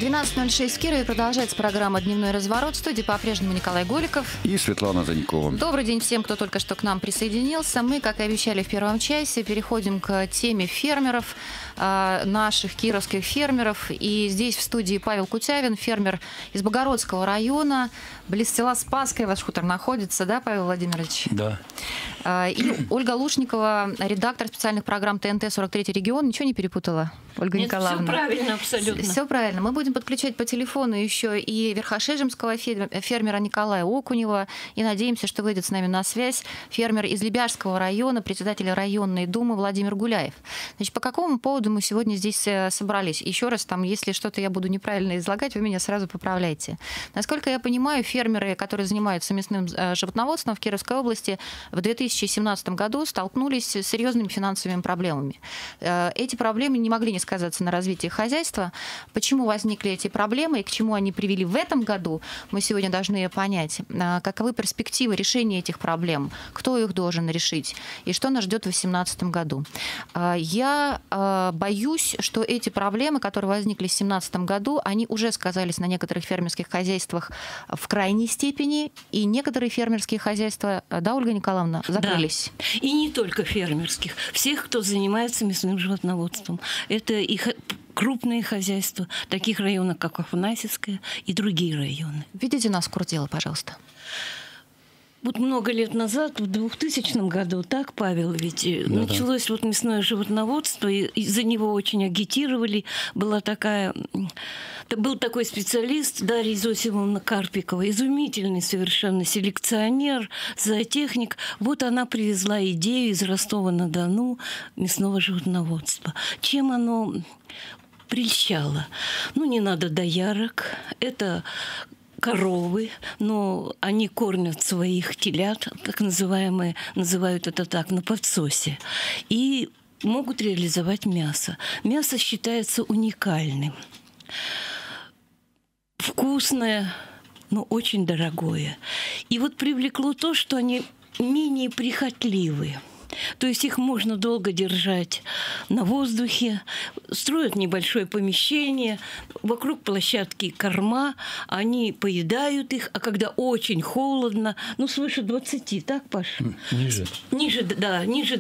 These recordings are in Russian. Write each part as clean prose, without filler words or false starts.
12:06 в Кирове. Продолжается программа «Дневной разворот». В студии по-прежнему Николай Голиков и Светлана Занькова. Добрый день всем, кто только что к нам присоединился. Мы, как и обещали в первом часе, переходим к теме фермеров, наших кировских фермеров. И здесь в студии Павел Кутявин, фермер из Богородского района. Близ села Спасское ваш хутор находится, да, Павел Владимирович? Да. И Ольга Лушникова, редактор специальных программ ТНТ 43-й регион. Ничего не перепутала, Ольга Николаевна? Все правильно, абсолютно. Все правильно. Мы будем подключать по телефону еще и верхошижемского фермера Николая Окунева. И надеемся, что выйдет с нами на связь фермер из Лебяжского района, председатель районной думы Владимир Гуляев. Значит, по какому поводу мы сегодня здесь собрались? Еще раз, там, если что-то я буду неправильно излагать, вы меня сразу поправляйте. Насколько я понимаю, фермеры, которые занимаются мясным животноводством в Кировской области, в 2017 году столкнулись с серьезными финансовыми проблемами. Эти проблемы не могли не сказаться на развитии хозяйства. Почему возникли эти проблемы и к чему они привели в этом году, мы сегодня должны понять. Каковы перспективы решения этих проблем, кто их должен решить и что нас ждет в 2018 году. Я боюсь, что эти проблемы, которые возникли в 2017 году, они уже сказались на некоторых фермерских хозяйствах в крайней степени, и некоторые фермерские хозяйства, да, Ольга Николаевна, закрылись. Да. И не только фермерских, всех, кто занимается мясным животноводством. Это их крупные хозяйства, таких районов, как Афанасьевская и другие районы. Введите нас в курс дела, пожалуйста. Вот много лет назад, в 2000 году, так, Павел, ведь началось вот мясное животноводство, и за него очень агитировали. Был такой специалист Дарья Зосимовна Карпикова, изумительный совершенно селекционер, зоотехник. Вот она привезла идею из Ростова-на-Дону мясного животноводства. Чем оно прельщало? Ну, не надо доярок, это коровы, но они кормят своих телят, так называемые, называют это так, на подсосе, и могут реализовать мясо. Мясо считается уникальным. Вкусное, но очень дорогое. И вот привлекло то, что они менее прихотливые. То есть их можно долго держать на воздухе, строят небольшое помещение, вокруг площадки корма, они поедают их, а когда очень холодно, ну, свыше 20, так, Паш? Ниже. Ниже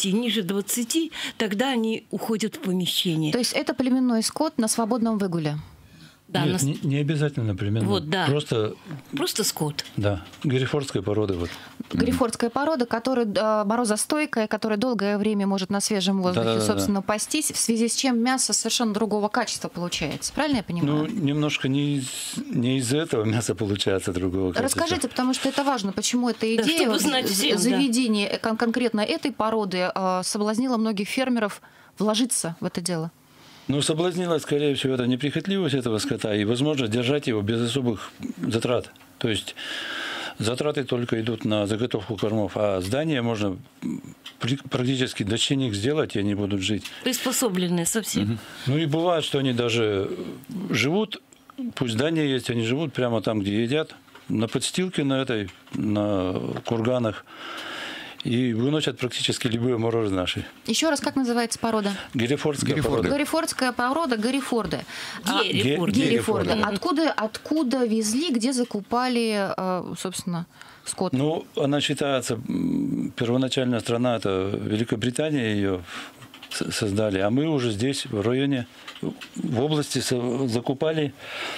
20, тогда они уходят в помещение. То есть это племенной скот на свободном выгуле? Да, нет, не обязательно племенной. Вот, да. Просто скот. Да, гарифордская порода. Вот. Гарифордская порода, которая морозостойкая, которая долгое время может на свежем воздухе, собственно, пастись, в связи с чем мясо совершенно другого качества получается. Правильно я понимаю? Ну, немножко не из-за этого мясо получается другого качества. Расскажите, потому что это важно, почему эта идея, заведение конкретно этой породы соблазнила многих фермеров вложиться в это дело. Ну, соблазнила, скорее всего, это неприхотливость этого скота и возможность держать его без особых затрат. То есть затраты только идут на заготовку кормов, а здание можно практически дочерних сделать, и они будут жить. Приспособленные совсем. Угу. Ну и бывает, что они даже живут, пусть здание есть, они живут прямо там, где едят, на подстилке на курганах. И выносят практически любые морозы наши. Еще раз, как называется порода? Гарифордская порода. Гарифордская порода, Гарифорды. Герифорды. Откуда везли, где закупали, собственно, скот? Ну, она считается, первоначальная страна, это Великобритания ее создали, а мы уже здесь, в районе, в области закупали.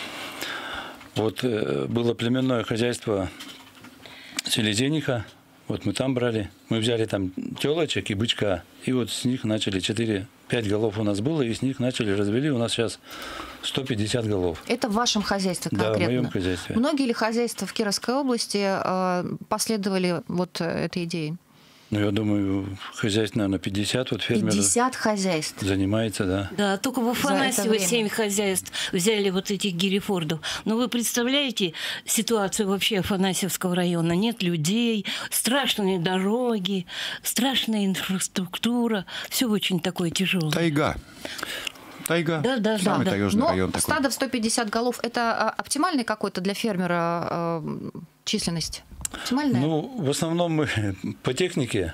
Вот было племенное хозяйство Селезениха. Вот мы там брали, мы взяли там телочек и бычка, и вот с них начали 4-5 голов у нас было, и с них начали развели, у нас сейчас 150 голов. Это в вашем хозяйстве конкретно? Да, в моем хозяйстве. Многие ли хозяйства в Кировской области последовали вот этой идее? Ну, я думаю, хозяйств, наверное, 50 вот фермеров. 50 хозяйств? Занимается, да. Да, только в Афанасьево 7 хозяйств взяли вот этих герифордов. Но вы представляете ситуацию вообще Афанасьевского района? Нет людей, страшные дороги, страшная инфраструктура. Все очень такое тяжелое. Тайга. Да. Самый таежный район такой. Стадо в 150 голов – это оптимальный какой-то для фермера численность? Оптимальная? Ну, в основном мы по технике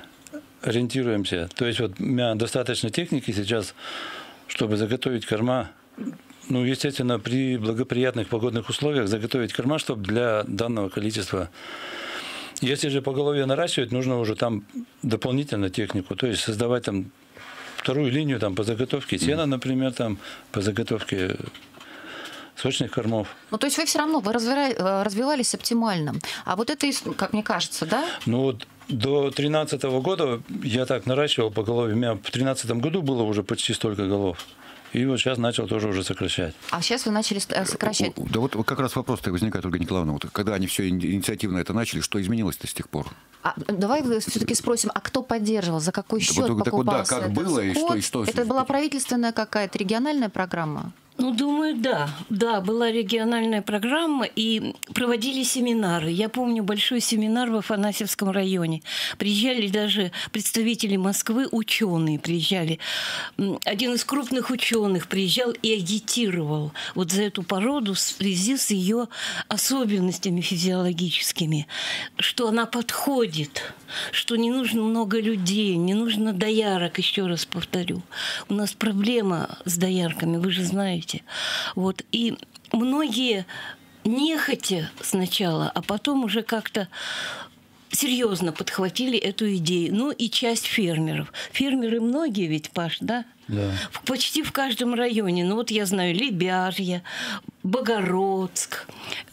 ориентируемся. То есть вот у меня достаточно техники сейчас, чтобы заготовить корма ну, естественно, при благоприятных погодных условиях заготовить корма, чтобы для данного количества. Если же поголовье наращивать, нужно уже там дополнительно технику, то есть создавать там вторую линию там, по заготовке сена, например, там, по заготовке сочных кормов. Ну, то есть вы все равно развивались оптимально. А вот это, как мне кажется, да? Ну вот до 2013 года я так наращивал поголовье. У меня в 2013 году было уже почти столько голов. И вот сейчас начал тоже уже сокращать. А сейчас вы начали сокращать? Да вот как раз вопрос-то возникает, Ольга Николаевна. Вот, когда они все инициативно это начали, что изменилось-то с тех пор? Давай все-таки спросим, а кто поддерживал, за какой счет покупался как этот было скот? и что? Это была правительственная какая-то региональная программа? Ну, думаю, да. Да, была региональная программа, и проводили семинары. Я помню большой семинар в Афанасьевском районе. Приезжали даже представители Москвы, ученые приезжали. Один из крупных ученых приезжал и агитировал вот за эту породу в связи с ее особенностями физиологическими, что она подходит, что не нужно много людей, не нужно доярок, еще раз повторю. У нас проблема с доярками, вы же знаете. Вот. И многие нехотя сначала, а потом уже как-то серьезно подхватили эту идею. Ну и часть фермеров. Фермеры многие ведь, Паш, да? Да. Почти в каждом районе. Ну вот я знаю Лебяжье, Богородск.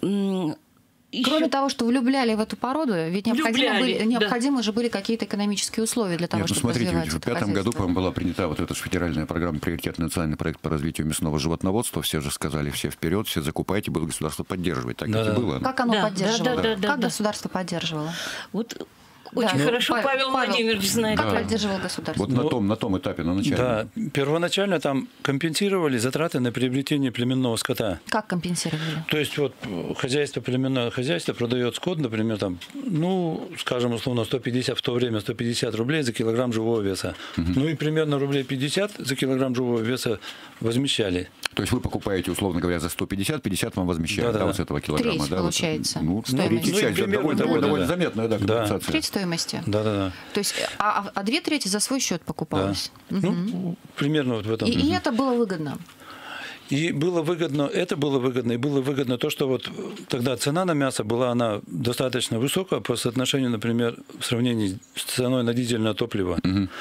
Кроме того, что влюбляли в эту породу, ведь необходимы же были какие-то экономические условия для того, чтобы развивать это хозяйство. В 2005 году, по-моему, была принята вот эта федеральная программа «Приоритетный национальный проект по развитию мясного животноводства». Все же сказали, все вперед, все закупайте, будет государство поддерживать. Так ведь и было. Как оно поддерживало? Как государство поддерживало? Вот очень хорошо Павел Владимирович знает. Как поддерживал государство? Вот на том этапе, на начале. Да, первоначально там компенсировали затраты на приобретение племенного скота. Как компенсировали? То есть вот племенное хозяйство продает скот, например, там, ну, скажем, условно, 150, в то время 150 рублей за килограмм живого веса. Ну и примерно рублей 50 за килограмм живого веса возмещали. То есть вы покупаете, условно говоря, за 150, 50 вам возмещают, да, вот с этого килограмма. Треть, да, получается. Вот, третья часть, довольно заметная, да, компенсация. Треть стоимости? Да. То есть, а 2/3 за свой счет покупалось? Да. Ну, примерно вот в этом. И это было выгодно? И было выгодно, и было выгодно то, что вот тогда цена на мясо была, она достаточно высокая по соотношению, например, в сравнении с ценой на дизельное топливо.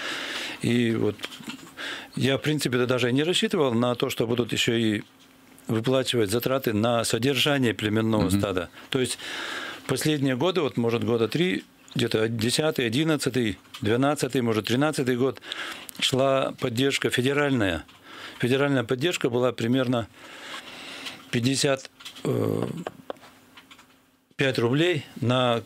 И вот я, в принципе, даже не рассчитывал на то, что будут еще и выплачивать затраты на содержание племенного стада. То есть последние годы, вот может года 3, где-то 10, 11, 12, может 13 год, шла поддержка федеральная. Федеральная поддержка была примерно 55 рублей на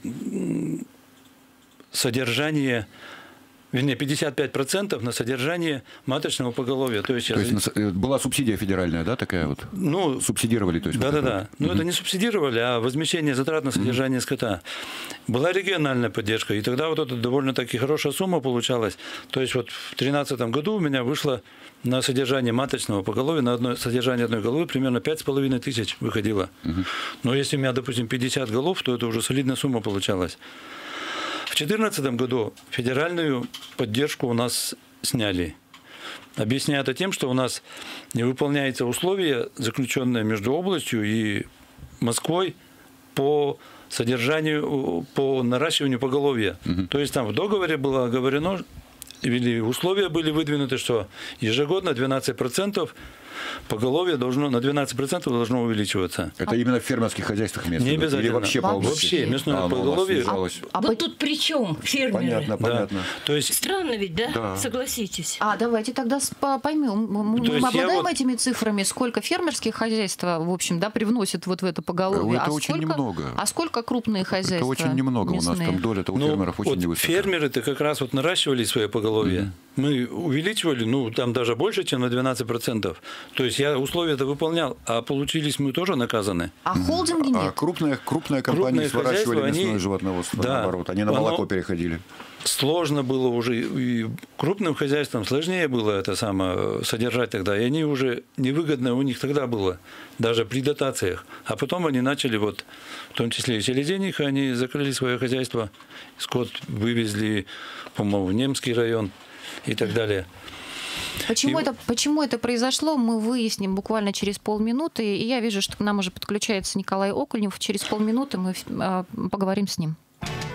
содержание, вернее, 55% на содержание маточного поголовья. То есть была субсидия федеральная, да, такая вот? Ну, субсидировали, то есть? Да. Ну, это не субсидировали, а возмещение затрат на содержание скота. Была региональная поддержка, и тогда вот это довольно-таки хорошая сумма получалась. То есть вот в 2013 году у меня вышло на содержание маточного поголовья, на содержание одной головы примерно 5500 выходило. Но если у меня, допустим, 50 голов, то это уже солидная сумма получалась. В 2014 году федеральную поддержку у нас сняли. Объясняя это тем, что у нас не выполняются условия, заключенные между областью и Москвой по содержанию, по наращиванию поголовья. То есть там в договоре было оговорено, или условия были выдвинуты, что ежегодно 12% поголовье должно, на 12% должно увеличиваться. Это именно в фермерских хозяйствах местных? Не обязательно. Или вообще по области? Вообще, местное поголовье. Вот тут при чем фермеры? Понятно. То есть, странно ведь, да? Согласитесь. Давайте тогда поймем. Мы обладаем этими цифрами, сколько фермерские хозяйства, в общем, да, привносят вот в это поголовье. Это очень немного. А сколько крупные хозяйства? Это очень немного. Мясные? У нас там доля у фермеров очень невысокая. Фермеры-то как раз вот наращивали свои поголовье. Мы увеличивали, там даже больше, чем на 12%. То есть я условия-то выполнял, а получились мы тоже наказаны. А холдинги нет? А крупные компании сворачивали мясное животноводство, наоборот. Они на молоко переходили. Сложно было уже, и крупным хозяйствам сложнее было это самое содержать тогда, и они уже невыгодно у них тогда было, даже при дотациях. А потом они начали, вот, в том числе и Селезеньих, они закрыли свое хозяйство, скот вывезли, по-моему, в Немский район и так далее. Почему это произошло, мы выясним буквально через полминуты. И я вижу, что к нам уже подключается Николай Окунев. Через полминуты мы поговорим с ним.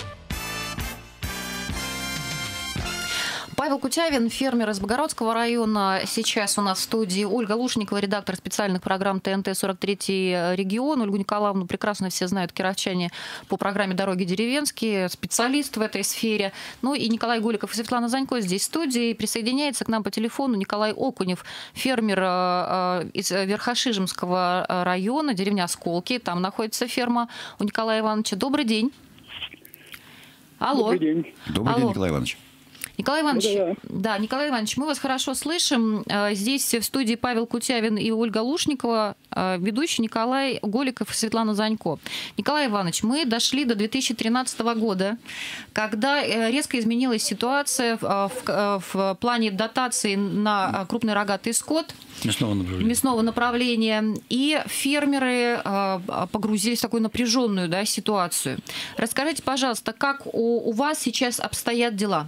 Павел Кутявин, фермер из Богородского района. Сейчас у нас в студии Ольга Лушникова, редактор специальных программ ТНТ-43 регион. Ольгу Николаевну прекрасно все знают кировчане по программе «Дороги деревенские», специалист в этой сфере. Ну и Николай Голиков и Светлана Занько здесь в студии. Присоединяется к нам по телефону Николай Окунев, фермер из Верхошижемского района, деревня Осколки. Там находится ферма у Николая Ивановича. Добрый день. Алло. Добрый день. Добрый день, Николай Иванович. Николай Иванович, да, Николай Иванович, мы вас хорошо слышим. Здесь в студии Павел Кутявин и Ольга Лушникова, ведущий Николай Голиков и Светлана Занько. Николай Иванович, мы дошли до 2013 года, когда резко изменилась ситуация в плане дотации на крупный рогатый скот. Мясного направления. И фермеры погрузились в такую напряженную, да, ситуацию. Расскажите, пожалуйста, как у вас сейчас обстоят дела?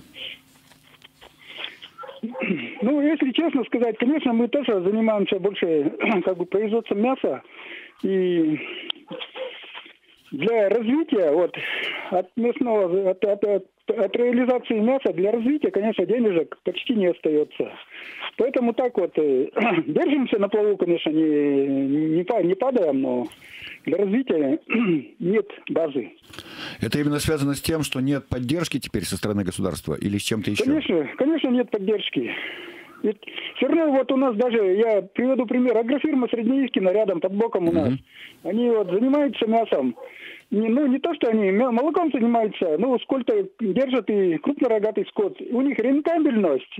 Ну, если честно сказать, конечно, мы тоже занимаемся больше производством мяса. И для развития, от мясного, от реализации мяса для развития, конечно, денежек почти не остается. Поэтому так держимся на плаву, конечно, не падаем, но для развития нет базы. Это именно связано с тем, что нет поддержки теперь со стороны государства или с чем-то еще? Конечно, нет поддержки. Ведь все равно у нас даже, я приведу пример, агрофирма Среднеискина рядом, под боком у нас. Они занимаются мясом. Не то, что они молоком занимаются, сколько держат и крупнорогатый скот. У них рентабельность,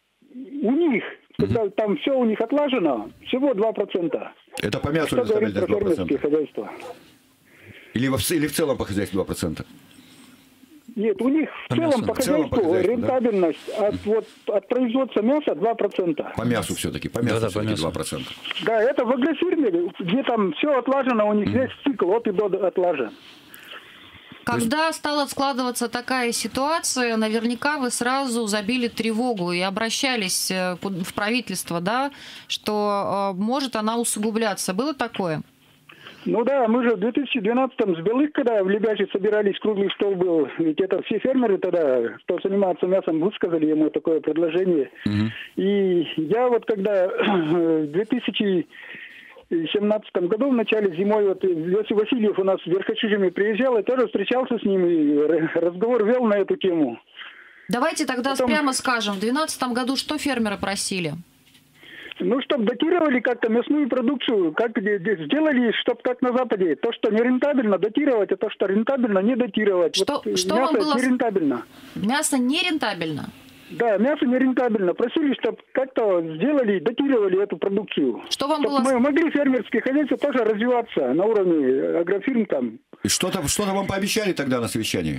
когда там все у них отлажено, всего 2%. Это по мясу или говорить про фермерские хозяйства? Или в целом по хозяйству 2%? Нет, у них в целом по хозяйству рентабельность, да? от производства мяса 2%. По мясу все-таки, по мясу все-таки 2%. Да, это в агрофирме, где там все отлажено, у них весь цикл от и до отлажен. Когда стала складываться такая ситуация, наверняка вы сразу забили тревогу и обращались в правительство, да, что может она усугубляться. Было такое? Ну да, мы же в 2012-м с Белых, когда в Лебяже собирались, круглый стол был, ведь это все фермеры тогда, кто занимается мясом, высказали ему такое предложение. И я когда в 2017 году, в начале зимой, Иосиф Васильев у нас в Верхошижеме приезжал, я тоже встречался с ним и разговор вел на эту тему. Давайте тогда прямо скажем, в 2012 году что фермеры просили? Чтобы датировали как-то мясную продукцию, как сделали, чтобы как на Западе. То, что нерентабельно, датировать, а то, что рентабельно, не датировать. Что мясо вам было... нерентабельно. Мясо нерентабельно? Да, мясо нерентабельно. Просили, чтобы как-то сделали, датировали эту продукцию. Что вам было... Мы могли фермерские хозяйства тоже развиваться на уровне агрофирм там. И что-то вам пообещали тогда на совещании?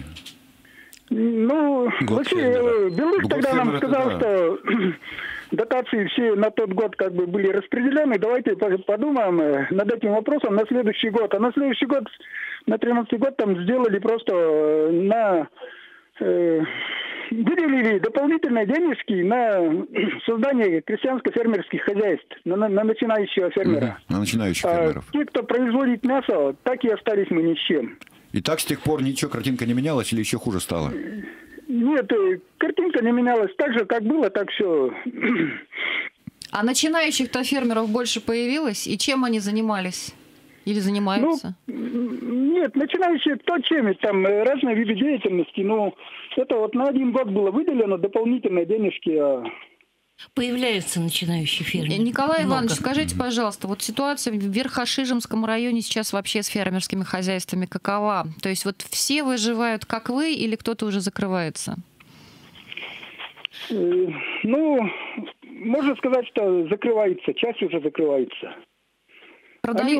Белых тогда нам сказал, что дотации все на тот год были распределены. Давайте подумаем над этим вопросом на следующий год. А на следующий год, на 2013 год, там сделали просто выделили дополнительные денежки на создание крестьянско-фермерских хозяйств, на начинающего фермера. На начинающих фермеров. Те, кто производит мясо, так и остались мы ни с чем. И так с тех пор ничего, картинка не менялась или еще хуже стало? Нет, картинка не менялась. Так же, как было, так все. А начинающих-то фермеров больше появилось? И чем они занимались? Или занимаются? Нет, начинающие кто чем, там разные виды деятельности. Это на один год было выделено дополнительные денежки. Появляются начинающие фермеры. Николай Иванович, скажите, пожалуйста, ситуация в Верхошижемском районе сейчас вообще с фермерскими хозяйствами какова? То есть все выживают, как вы, или кто-то уже закрывается? Можно сказать, что закрывается, часть уже закрывается. Они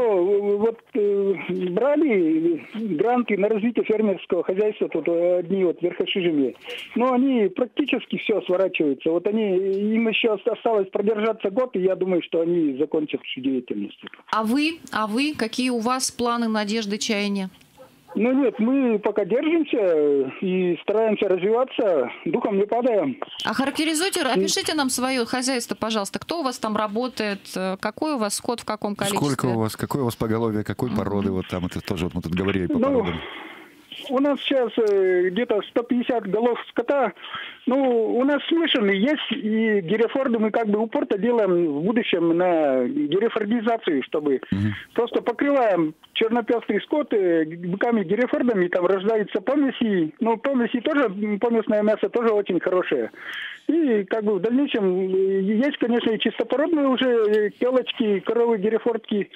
брали гранты на развитие фермерского хозяйства, тут одни в Верхошижеме, но они практически все сворачиваются. Им еще осталось продержаться год, и я думаю, что они закончат всю деятельность. А вы? Какие у вас планы, надежды, чаяния? Ну нет, мы пока держимся и стараемся развиваться, духом не падаем. А характеризуйте, опишите нам свое хозяйство, пожалуйста. Кто у вас там работает, какой у вас скот, в каком количестве? Сколько у вас, какое у вас поголовье, какой породы, вот там это тоже вот мы тут говорили по породам. У нас сейчас где-то 150 голов скота. Ну, у нас смешанный есть, и Герефорды мы как бы упор-то делаем в будущем на герефордизацию, чтобы просто покрываем чернопестрый скот быками Герефордами, там рождаются помеси. Ну, помеси тоже, помесное мясо тоже очень хорошее. И как бы в дальнейшем есть, конечно, и чистопородные уже телочки, коровы Герефордки.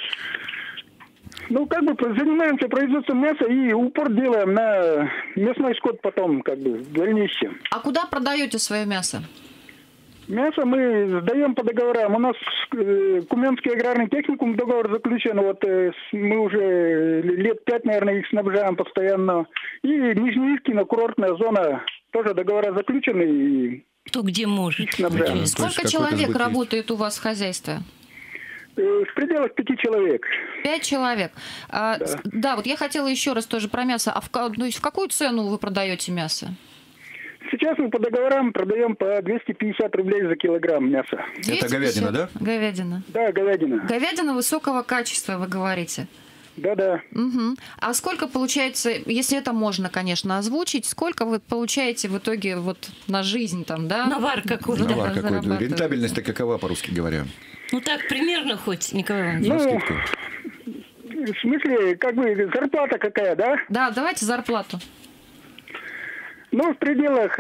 Ну, как бы занимаемся производством мяса и упор делаем на мясной скот потом, как бы, в дальнейшем. А куда продаете свое мясо? Мясо мы сдаем по договорам. У нас Куменский аграрный техникум договор заключен. Вот мы уже лет 5, наверное, их снабжаем постоянно. И Нижнеискина, курортная зона, тоже договора заключены. И кто где может. Сколько человек работает у вас в хозяйстве? В пределах 5 человек. 5 человек. Да, вот я хотела еще раз тоже про мясо. То есть в какую цену вы продаете мясо? Сейчас мы по договорам продаем по 250 рублей за килограмм мяса. 250? Это говядина, да? Говядина. Да, говядина. Говядина высокого качества, вы говорите. Да-да. Угу. А сколько получается, если это можно, конечно, озвучить, сколько вы получаете в итоге вот на жизнь там, да? Навар какой-то. Навар какой-то. Рентабельность-то какова, по-русски говоря? Ну так примерно хоть, Николай Иванович. Ну, в смысле, как бы зарплата какая, да? Да, давайте зарплату. Ну, в пределах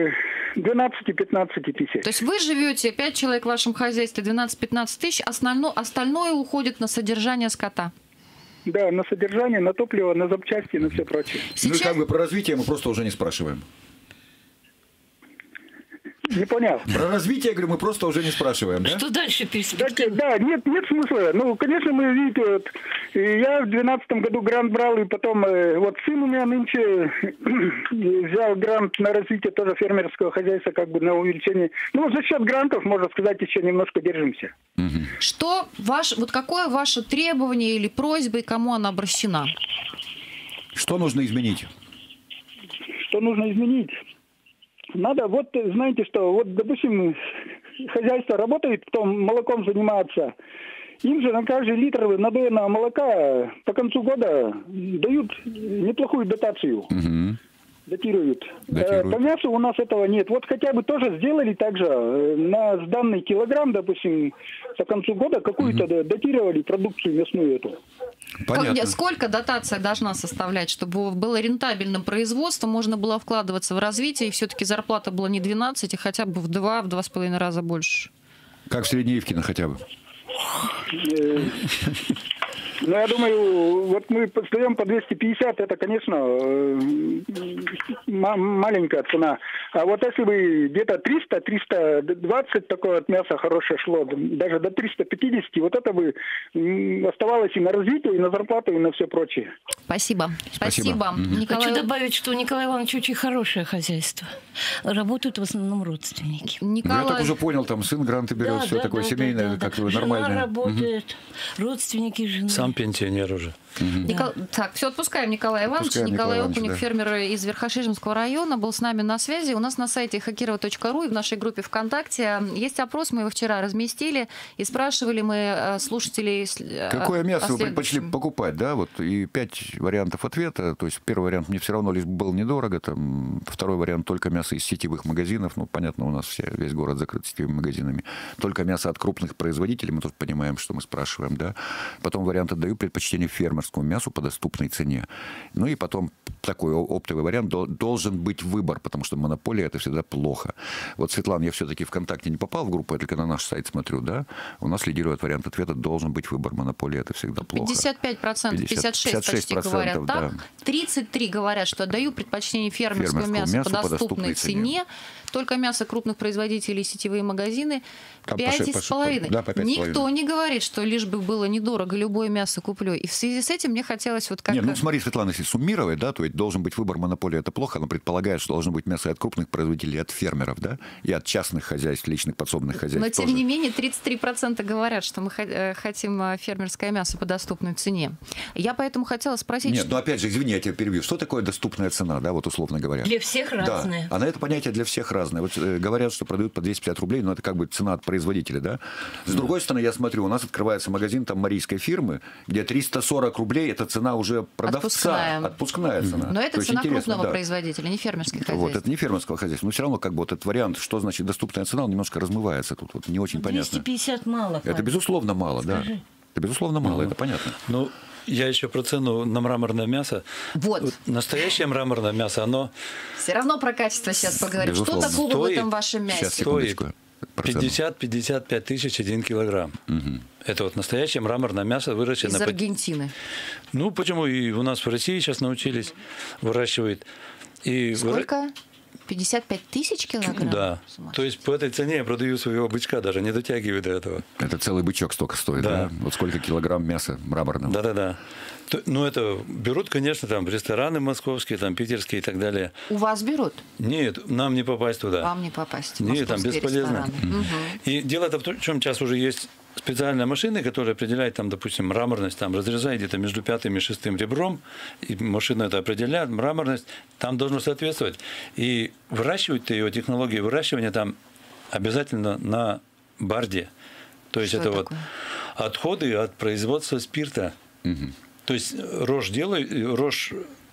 12-15 тысяч. То есть вы живете, 5 человек в вашем хозяйстве, 12-15 тысяч, остальное уходит на содержание скота. Да, на содержание, на топливо, на запчасти, на все прочее. Ну и как бы про развитие мы просто уже не спрашиваем. Не понял. Про развитие, я говорю, мы просто уже не спрашиваем, да? Что дальше перспектива? Да, нет смысла. Ну, конечно, мы, видите, вот, я в 2012 году грант брал, и потом, вот сын у меня нынче взял грант на развитие тоже фермерского хозяйства, как бы на увеличение. Ну, за счет грантов, можно сказать, еще немножко держимся. Что вот какое ваше требование или просьба, и кому она обращена? Что нужно изменить? Что нужно изменить? Надо, вот, знаете что, вот, допустим, хозяйство работает, потом молоком занимается. Им же на каждый литр надоенного молока по концу года дают неплохую дотацию. Датируют. По мясу у нас этого нет. Вот хотя бы тоже сделали так же на сданный килограмм, допустим, по концу года какую-то датировали продукцию мясную эту. Понятно. Сколько дотация должна составлять, чтобы было рентабельным производством, можно было вкладываться в развитие, и все-таки зарплата была не 12, а хотя бы в 2,5 раза больше? Как в Среднеивкино хотя бы. Ну, я думаю, вот мы сдаем по 250, это, конечно, маленькая цена. А вот если бы где-то 300-320 такое от мяса хорошее шло, даже до 350, вот это бы оставалось и на развитие, и на зарплату, и на все прочее. Спасибо. Спасибо. Хочу добавить, что у Николая Ивановича очень хорошее хозяйство. Работают в основном родственники. Ну, я так уже понял, там сын гранты берет, все такое семейное, как нормальное. Жена работает, родственники жены. Сам пенсионер уже. Так, все, отпускаем Николая Ивановича. Николай Окунев, фермер из Верхошижемского района, был с нами на связи. У нас на сайте хакирова.ру и в нашей группе ВКонтакте есть опрос, мы его вчера разместили, и спрашивали мы слушателей... Какое мясо вы предпочли покупать, да? Вот, и 5 вариантов ответа. То есть первый вариант мне все равно лишь был недорого, там, второй вариант только мясо из сетевых магазинов. Ну, понятно, у нас весь город закрыт сетевыми магазинами. Только мясо от крупных производителей, мы тоже понимаем, что мы спрашиваем, да? Потом вариант отдаю предпочтение фермерскому мясу по доступной цене. Ну и потом такой оптовый вариант, должен быть выбор, потому что монополия — это всегда плохо. Вот, Светлана, я все-таки ВКонтакте не попал в группу, я только на наш сайт смотрю, да? У нас лидирует вариант ответа «должен быть выбор». Монополия — это всегда плохо. 55%, 56% почти говорят так. Да. 33% говорят, что отдаю предпочтение фермерскому мясу по доступной цене. только мясо крупных производителей, сетевые магазины 5,5. Да, по 5,5. Никто не говорит, что лишь бы было недорого, любое мясо куплю. И в связи с этим мне хотелось вот как... Нет, ну смотри, Светлана, если суммировать, да, то ведь должен быть выбор монополии, это плохо, но предполагает, что должно быть мясо от крупных производителей, от фермеров, да, и от частных хозяйств, личных подсобных хозяйств. Но, тем тоже. не менее, 33% говорят, что мы хотим фермерское мясо по доступной цене. Я поэтому хотела спросить... Нет, ну опять же, извини, я тебя перебью. Что такое доступная цена, да, вот условно говоря? Для всех разные. Да, а на это понятие для всех разное. Вот говорят, что продают по 250 рублей, но это как бы цена от производителя, да? С другой стороны, я смотрю, у нас открывается магазин там марийской фирмы, где 340 рублей – это цена уже продавца. Отпускная цена. Но это цена крупного производителя, не фермерских хозяйств. Вот, это не фермерского хозяйства. Но все равно как бы вот этот вариант, что значит доступная цена, он немножко размывается тут. Вот не очень понятно. 250 мало. Это безусловно мало, да. Это безусловно мало, это понятно. Ну, я еще про цену на мраморное мясо. Вот. Настоящее мраморное мясо, оно... Все равно про качество сейчас поговорим. Безусловно. Что такого в этом вашем мясе? Сейчас, секундочку. 50-55 тысяч 1 килограмм. Угу. Это вот настоящее мраморное мясо выращено... Из Аргентины. Ну, почему? И у нас в России сейчас научились выращивать. И сколько? 55 тысяч килограмм? Да. То есть по этой цене я продаю своего бычка, даже не дотягиваю до этого. Это целый бычок столько стоит, да? Вот сколько килограмм мяса мраморного? Да-да-да. Ну, это берут, конечно, там рестораны московские, там питерские и так далее. У вас берут? Нет, нам не попасть туда. Вам не попасть. Нет, там бесполезно. И дело-то в чем сейчас уже есть специальные машины, которые определяют, там, допустим, мраморность, там, разрезая где-то между 5-м и 6-м ребром, и машина это определяет, мраморность, там должно соответствовать. И выращивать ее, технологии выращивания там обязательно на барде. То есть это вот отходы от производства спирта. То есть рожь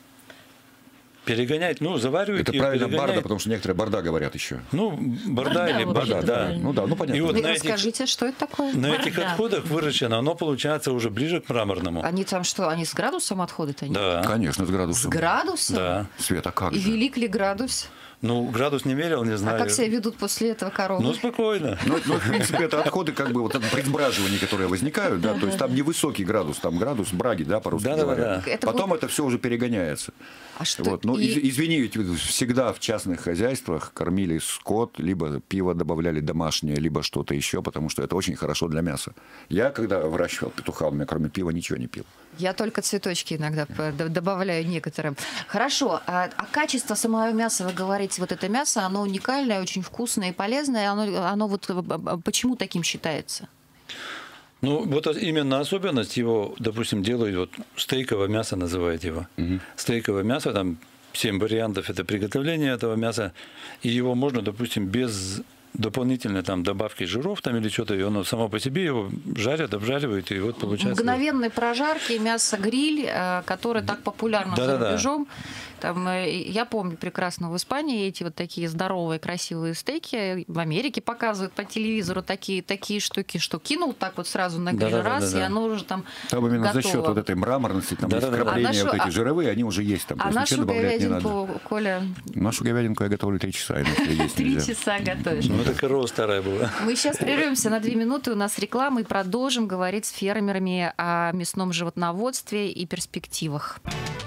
перегонять, ну, заваривают. Это правильно барда, потому что некоторые барда говорят еще. Ну, барда или барда, да. Ну да, ну понятно. И вот расскажите, что это такое? На этих отходах выращено, оно получается уже ближе к мраморному. Они там что, они с градусом отходят? Да. Конечно, с градусом. С градусом? Да. Света, как И же? велик ли градус? Ну, градус не мерил, не знаю. А как себя ведут после этого коровы? Ну, спокойно. Ну, в принципе, это отходы как бы вот при сбраживании, которые возникают, да, то есть там невысокий градус, там градус браги, да, по-русски говоря. Потом это все уже перегоняется. А что? Вот. Ну, извини, ведь всегда в частных хозяйствах кормили скот, либо пиво добавляли домашнее, либо что-то еще, потому что это очень хорошо для мяса. Я, когда выращивал петуха, у меня кроме пива ничего не пил. Я только цветочки иногда добавляю некоторым. Хорошо. А качество самого мяса, вы говорите, вот это мясо, оно уникальное, очень вкусное и полезное. Оно вот почему таким считается? Ну, вот именно особенность его, допустим, делают, вот стейковое мясо называют его. Стейковое мясо, там 7 вариантов это приготовления этого мяса, и его можно, допустим, без дополнительной там добавки жиров там или что-то, и оно само по себе его жарят, обжаривают, и вот получается... Мгновенной прожарки, мясо-гриль, который так популярно за рубежом. Там, я помню прекрасно в Испании эти вот такие здоровые, красивые стейки. В Америке показывают по телевизору такие штуки, что кинул так вот сразу на гриль и оно уже там именно готово. За счет вот этой мраморности, там вкрапления вот эти жировые, они уже есть там. А нашу говядинку, Коля? Нашу говядинку я готовлю 3 часа. 3 часа готовишь. Ну, это корова старая была. Мы сейчас прервемся на 2 минуты, у нас реклама, и продолжим говорить с фермерами о мясном животноводстве и перспективах.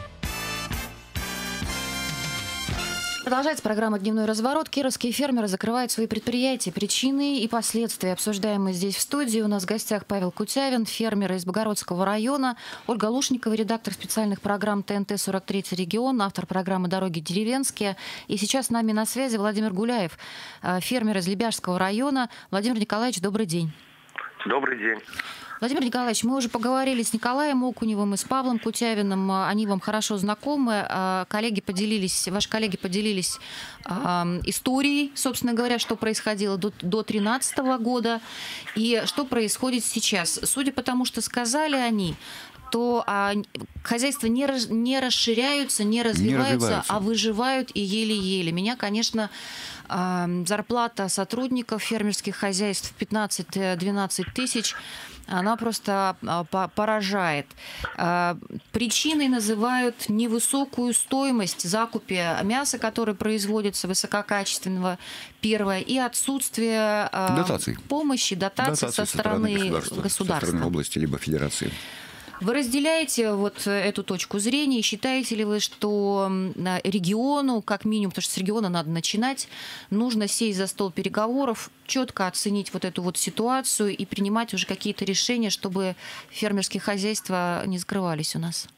Продолжается программа «Дневной разворот». Кировские фермеры закрывают свои предприятия. Причины и последствия обсуждаемые здесь в студии. У нас в гостях Павел Кутявин, фермер из Богородского района, Ольга Лушникова, редактор специальных программ ТНТ «43-й регион», автор программы «Дороги деревенские». И сейчас с нами на связи Владимир Гуляев, фермер из Лебяжского района. Владимир Николаевич, добрый день. Добрый день. Владимир Николаевич, мы уже поговорили с Николаем Окуневым и с Павлом Кутявиным. Они вам хорошо знакомы. Ваши коллеги поделились историей, собственно говоря, что происходило до 2013 года и что происходит сейчас. Судя по тому, что сказали они, то хозяйства не расширяются, не развиваются, а выживают и еле-еле. Меня, конечно, зарплата сотрудников фермерских хозяйств 15-12 тысяч, она просто поражает. Причиной называют невысокую стоимость закупа мяса, которое производится высококачественного, первое, и отсутствие помощи, дотаций со стороны государства. Со стороны области либо федерации. Вы разделяете вот эту точку зрения? Считаете ли вы, что региону, как минимум, потому что с региона надо начинать, нужно сесть за стол переговоров, четко оценить вот эту вот ситуацию и принимать уже какие-то решения, чтобы фермерские хозяйства не закрывались у нас?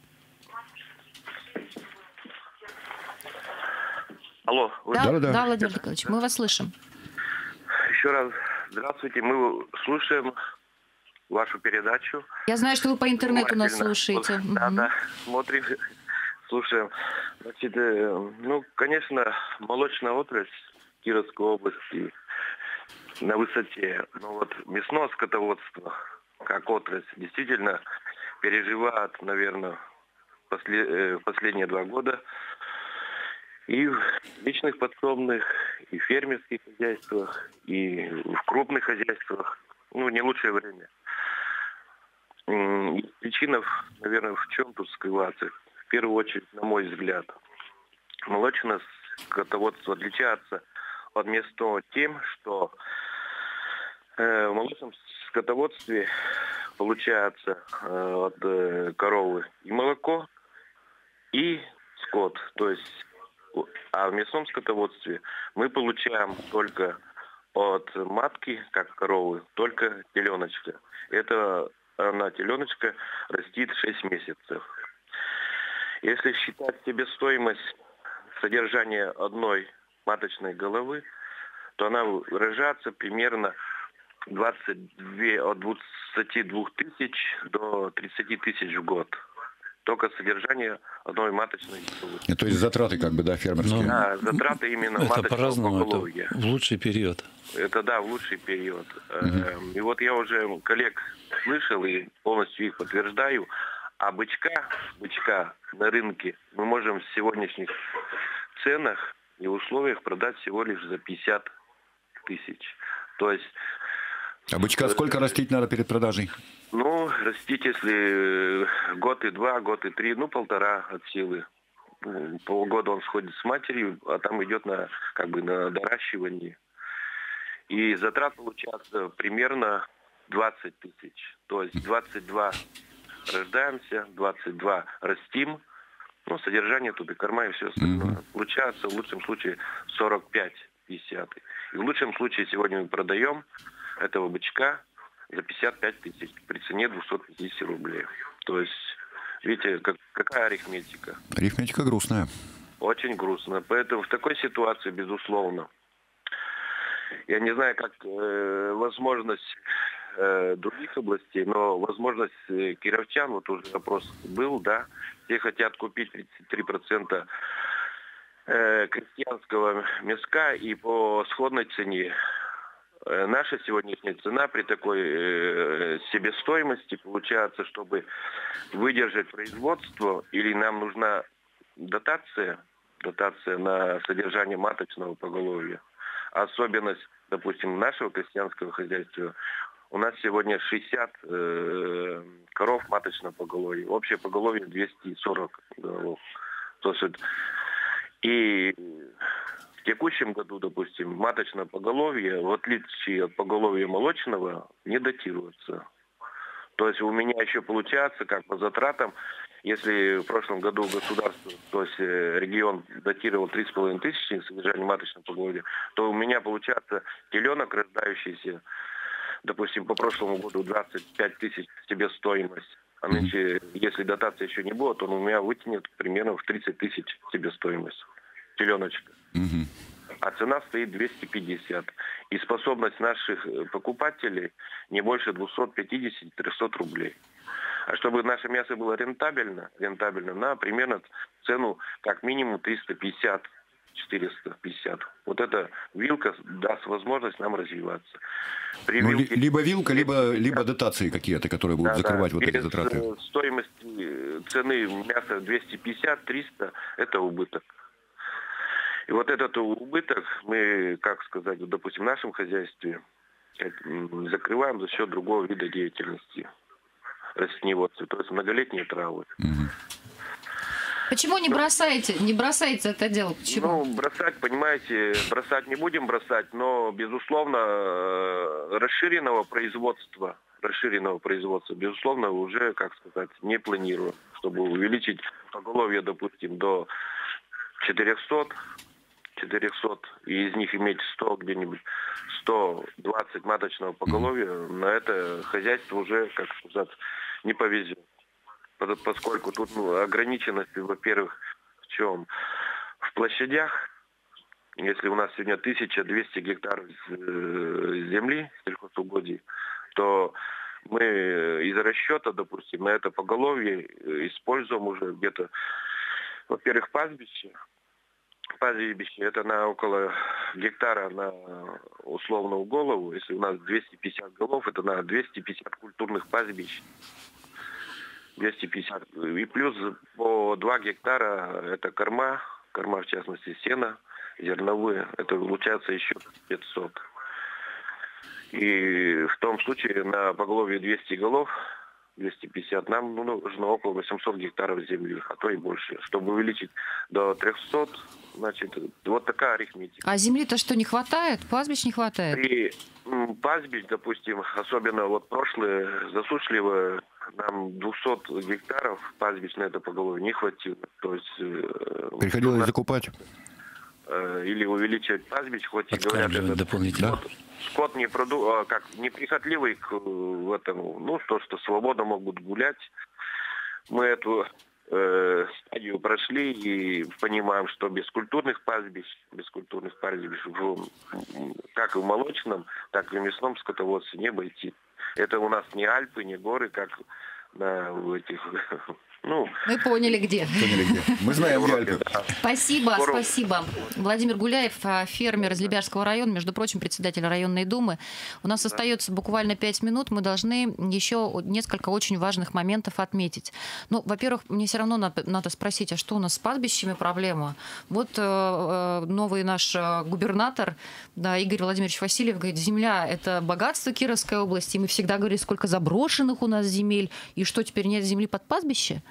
Алло. Да, Владимир Николаевич, мы вас слышим. Еще раз здравствуйте. Мы слушаем вашу передачу. Я знаю, что вы по интернету нас слушаете. Да, смотрим, слушаем. Значит, конечно, молочная отрасль Кировской области на высоте. Но вот мясное скотоводство, как отрасль, действительно переживает, наверное, последние 2 года и в личных подсобных, и в фермерских хозяйствах, и в крупных хозяйствах. Не лучшее время. Причина, наверное, в чем тут скрывается? В первую очередь, на мой взгляд, молочное скотоводство отличается от мясного тем, что в молочном скотоводстве получается от коровы и молоко, и скот. То есть, а в мясном скотоводстве мы получаем только от матки, как коровы, только теленочка. Она, теленочка, растит 6 месяцев. Если считать себестоимость содержания одной маточной головы, то она рожается примерно от 22 тысяч до 30 тысяч в год. Только содержание одной маточной головы. То есть затраты фермерские? Да, затраты именно маточного поголовья. Это в лучший период. Это в лучший период. И вот я уже коллег слышал и полностью их подтверждаю. А бычка на рынке мы можем в сегодняшних ценах и условиях продать всего лишь за 50 тысяч. То есть... А бычка сколько растить надо перед продажей? Растить, если год и 2, год и 3, 1,5 от силы. Полгода он сходит с матерью, а там идет на доращивание. И затрат получается примерно 20 тысяч. То есть 22 рождаемся, 22 растим, содержание тут и корма и все остальное. Получается в лучшем случае 45-50. И в лучшем случае сегодня мы продаем этого бычка за 55 тысяч при цене 250 рублей. То есть, видите, какая арифметика? Арифметика грустная. Очень грустная. Поэтому в такой ситуации, безусловно, я не знаю, как возможность других областей, но возможность кировчан, вот уже вопрос был, да, все хотят купить 33% крестьянского мяска и по сходной цене. Наша сегодняшняя цена при такой себестоимости получается, чтобы выдержать производство, или нам нужна дотация на содержание маточного поголовья. Особенность, допустим, нашего крестьянского хозяйства, у нас сегодня 60 коров маточного поголовья. Общее поголовье 240 голов. То есть, и в текущем году, допустим, маточное поголовье, в отличие от поголовья молочного, не датируется. То есть у меня еще получается, как по затратам, если в прошлом году государство, то есть регион датировал 3,5 тысячи содержания маточного поголовья, то у меня получается теленок, рождающийся, допустим, по прошлому году 25 тысяч себестоимость. А нынче, если дотации еще не будет, то он у меня вытянет примерно в 30 тысяч себестоимость. Теленочка. А цена стоит 250. И способность наших покупателей не больше 250-300 рублей. А чтобы наше мясо было рентабельно, на примерно цену как минимум 350-450. Вот эта вилка даст возможность нам развиваться. Либо вилка, либо дотации какие-то, которые будут закрывать вот эти затраты. Стоимость цены мяса 250-300 – это убыток. И вот этот убыток мы, как сказать, допустим, в нашем хозяйстве закрываем за счет другого вида деятельности растениеводства, то есть многолетние травы. Почему не бросаете это дело? Почему? Бросать не будем бросать, но, безусловно, расширенного производства расширенного производства, безусловно, уже, как сказать, не планирую, чтобы увеличить поголовье, допустим, до 400, и из них иметь 100 где-нибудь, 120 маточного поголовья, на это хозяйство уже, как сказать, не повезет. Поскольку тут ограниченность, во-первых, в чем? В площадях. Если у нас сегодня 1200 гектаров земли сельхозугодий, то мы из расчета, допустим, на это поголовье используем уже где-то, во-первых, пастбище. Пастбище это на около гектара на условную голову. Если у нас 250 голов, это на 250 культурных пастбищ. 250. И плюс по 2 гектара это корма в частности сено, зерновые. Это получается еще 500. И в том случае на поголовье 200 голов, 250, нам нужно около 800 гектаров земли, а то и больше. Чтобы увеличить до 300, значит, вот такая арифметика. А земли-то что, не хватает? Пастбищ не хватает? При пастбищ, допустим, особенно вот прошлые засушливые, нам 200 гектаров пастбищ на это поголовье не хватило. То есть приходилось закупать? Или увеличивать пастбищ, хоть и говорят, это дополнительно. Скот неприхотливый к этому, что свободно могут гулять. Мы эту стадию прошли и понимаем, что без культурных пастбищ, как и в молочном, так и в мясном скотоводстве не обойти. Это у нас не Альпы, не горы, как на этих... Мы поняли, где. Мы знаем, где Альпы. Спасибо. Владимир Гуляев, фермер из Лебяжского района, между прочим, председатель районной думы. У нас остается буквально 5 минут. Мы должны еще несколько очень важных моментов отметить. Во-первых, мне все равно надо спросить, а что у нас с пастбищами проблема? Вот новый наш губернатор, Игорь Владимирович Васильев, говорит, земля – это богатство Кировской области. И мы всегда говорили, сколько заброшенных у нас земель. И что, теперь нет земли под пастбище?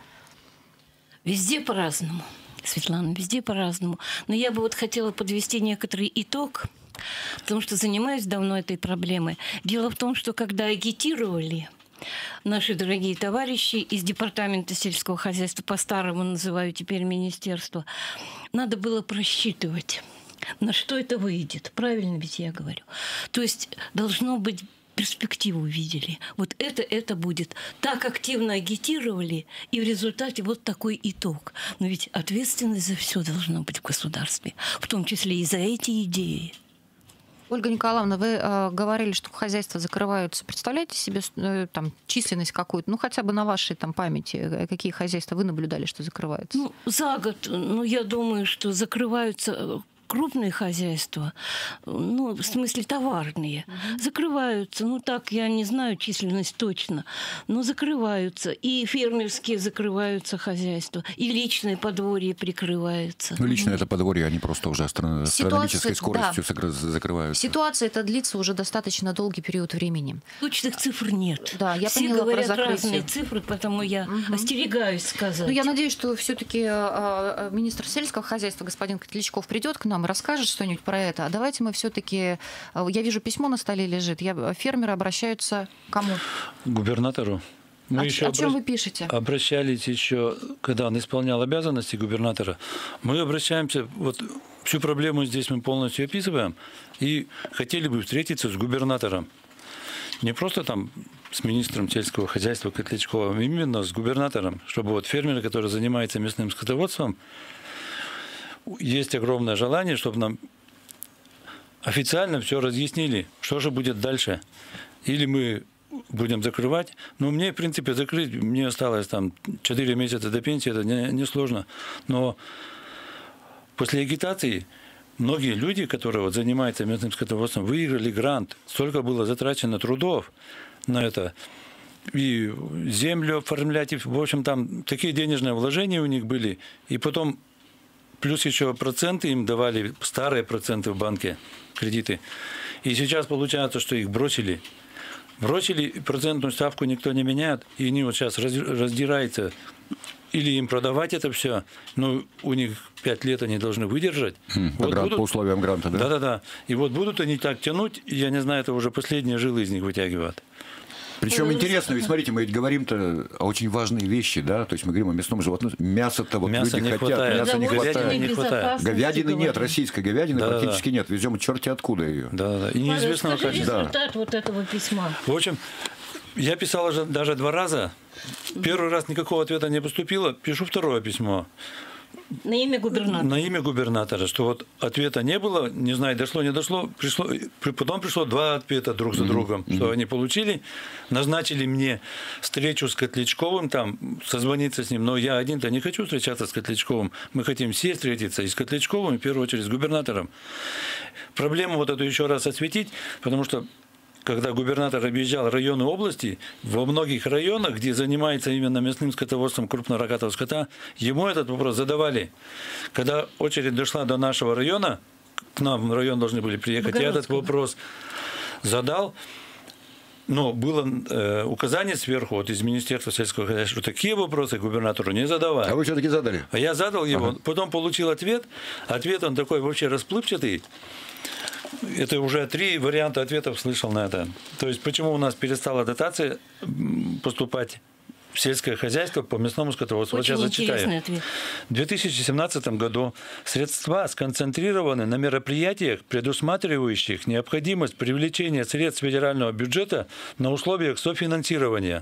Везде по-разному, Светлана, везде по-разному. Но я бы хотела подвести некоторый итог, потому что занимаюсь давно этой проблемой. Дело в том, что когда агитировали наши дорогие товарищи из Департамента сельского хозяйства, по-старому называю теперь министерство, надо было просчитывать, на что это выйдет. Правильно ведь я говорю? То есть должно быть... перспективу видели. Вот это будет. Так активно агитировали, и в результате вот такой итог. Но ведь ответственность за все должна быть в государстве, в том числе и за эти идеи. Ольга Николаевна, вы говорили, что хозяйства закрываются. Представляете себе численность какую-то? Хотя бы на вашей памяти. Какие хозяйства вы наблюдали, что закрываются? За год, я думаю, что закрываются... крупные хозяйства, в смысле товарные, закрываются. Так, я не знаю численность точно, но закрываются. И фермерские закрываются хозяйства, и личное подворье прикрывается. Личное это подворье, они просто уже астрономической скоростью закрываются. Ситуация эта длится уже достаточно долгий период времени. Точных цифр нет. Да, я Все поняла говорят про закрытие. Разные цифры, поэтому я остерегаюсь сказать. Я надеюсь, что все-таки министр сельского хозяйства господин Котлячков придет к нам и расскажет что-нибудь про это. А давайте мы все-таки... Я вижу, письмо на столе лежит. Фермеры обращаются к кому? К губернатору. Мы о чем вы пишете? Обращались еще, когда он исполнял обязанности губернатора. Мы обращаемся... Всю проблему здесь мы полностью описываем. И хотели бы встретиться с губернатором. Не просто с министром сельского хозяйства Котлячковым, именно с губернатором. Чтобы фермеры, которые занимаются мясным скотоводством, есть огромное желание, чтобы нам официально все разъяснили, что же будет дальше. Или мы будем закрывать. Мне, в принципе, закрыть, мне осталось 4 месяца до пенсии, это не сложно. Но после агитации многие люди, которые занимаются мясным скотоводством, выиграли грант. Столько было затрачено трудов на это. И землю оформлять, и, в общем, такие денежные вложения у них были. И потом... Плюс еще проценты им давали, старые проценты в банке, кредиты. И сейчас получается, что их бросили. Процентную ставку никто не меняет. И они сейчас раздираются. Или им продавать это все. У них 5 лет они должны выдержать. По условиям гранта, да? Да. И будут они так тянуть, я не знаю, это уже последние жилы из них вытягивают. Причем интересно, ведь смотрите, мы ведь говорим-то о очень важные вещи, да, то есть мы говорим о мясном животном. Мясо-то вот люди хотят, мяса не хватает. Говядины нет, российской говядины практически нет. Везем черти откуда ее. Да. И неизвестного качества. Результат вот этого письма. В общем, я писал уже даже 2 раза. Первый раз никакого ответа не поступило. Пишу второе письмо. На имя губернатора. На имя губернатора, что вот ответа не было, не знаю, дошло, не дошло. Потом пришло 2 ответа друг за другом, что они получили. Назначили мне встречу с Котлячковым, там, созвониться с ним. Но я один-то не хочу встречаться с Котлячковым. Мы хотим все встретиться и с Котлячковым, и в первую очередь с губернатором. Проблему вот эту еще раз осветить, потому что когда губернатор объезжал районы области, во многих районах, где занимается именно мясным скотоводством крупнорогатого скота, ему этот вопрос задавали. Когда очередь дошла до нашего района, к нам в район должны были приехать, я этот вопрос задал. Но было указание сверху вот из Министерства сельского хозяйства, что такие вопросы губернатору не задавать. А вы все-таки задали? А я задал его, потом получил ответ. Ответ он такой вообще расплывчатый. Это уже 3 варианта ответов слышал на это. То есть, почему у нас перестала дотация поступать в сельское хозяйство по мясному скотоводству? Очень вот сейчас зачитаю. Ответ. В 2017 году средства сконцентрированы на мероприятиях, предусматривающих необходимость привлечения средств федерального бюджета на условиях софинансирования.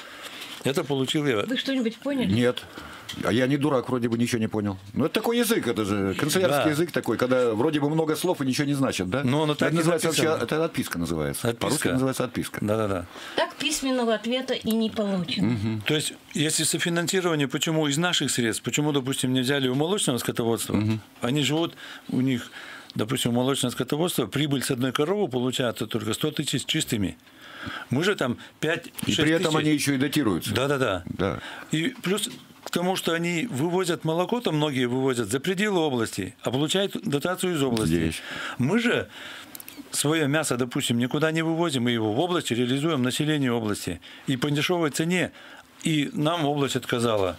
Это получил я. Вы что-нибудь поняли? Нет. А я не дурак, вроде бы ничего не понял. Ну, это такой язык, это же канцелярский язык такой, когда вроде бы много слов и ничего не значит, да? Ну, это называется вообще, это отписка называется. Отписка. По-русски называется отписка. Да. Так письменного ответа и не получено. То есть, если софинансирование, почему из наших средств, почему, допустим, не взяли у молочного скотоводства? Они живут, у них, допустим, у молочного скотоводства прибыль с одной коровы получается только 100 тысяч чистыми. Мы же там 5-6 И при этом тысяч. они еще и датируются. Да. И плюс к тому, что они вывозят молоко, там многие вывозят за пределы области, а получают дотацию из области. Здесь. Мы же свое мясо, допустим, никуда не вывозим, мы его в области реализуем населению области. И по дешевой цене. И нам область отказала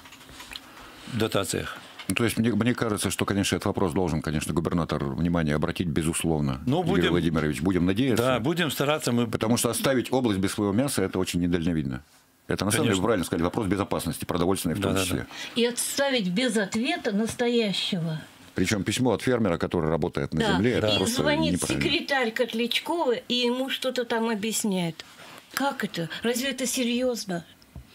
в дотациях. Ну, то есть, мне кажется, что, конечно, этот вопрос должен, конечно, губернатор внимание обратить, безусловно. Игорь Владимирович, будем надеяться. Да, будем стараться. Потому что оставить область без своего мяса, это очень недальновидно. Это, на самом деле, вы правильно сказали, вопрос безопасности, продовольственной в том числе. И отставить без ответа настоящего. Причем письмо от фермера, который работает на земле, это и просто звонит неправильно. секретарь Котлячкова, и ему что-то там объясняет. Как это? Разве это серьезно?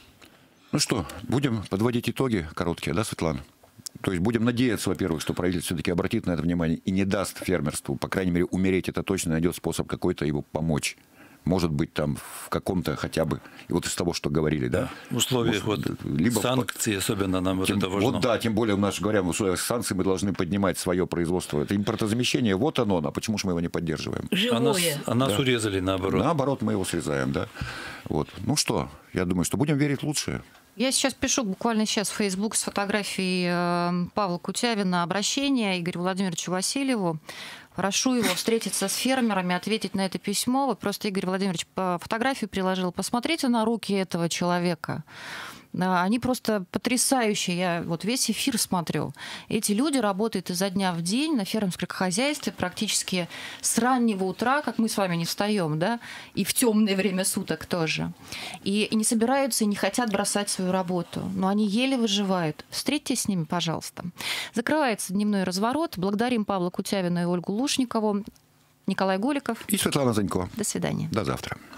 Ну что, будем подводить итоги короткие, да, Светлана? То есть будем надеяться, во-первых, что правительство все-таки обратит на это внимание и не даст фермерству, по крайней мере, умереть, это точно, найдет способ какой-то его помочь. Может быть, там в каком-то хотя бы, и вот из того, что говорили, да. В условиях либо санкций особенно нам вот это важно. Вот да, тем более у нас, говоря, в условиях санкций мы должны поднимать свое производство. Это импортозамещение, вот оно, а почему же мы его не поддерживаем? Живое. А нас урезали наоборот. Наоборот, мы его срезаем, да. Вот. Ну что, я думаю, что будем верить в лучшее. Я сейчас пишу буквально сейчас в Facebook с фотографией Павла Кутявина обращение Игорю Владимировичу Васильеву. Прошу его встретиться с фермерами, ответить на это письмо. Вот просто Игорь Владимирович фотографию приложил. Посмотрите на руки этого человека. Они просто потрясающие. Я вот весь эфир смотрю. Эти люди работают изо дня в день на фермерском хозяйстве практически с раннего утра, как мы с вами не встаем, да, и в темное время суток тоже. И не собираются и не хотят бросать свою работу. Но они еле выживают. Встретитесь с ними, пожалуйста. Закрывается дневной разворот. Благодарим Павла Кутявина и Ольгу Лушникову. Николай Голиков и Светлана Занько. До свидания. До завтра.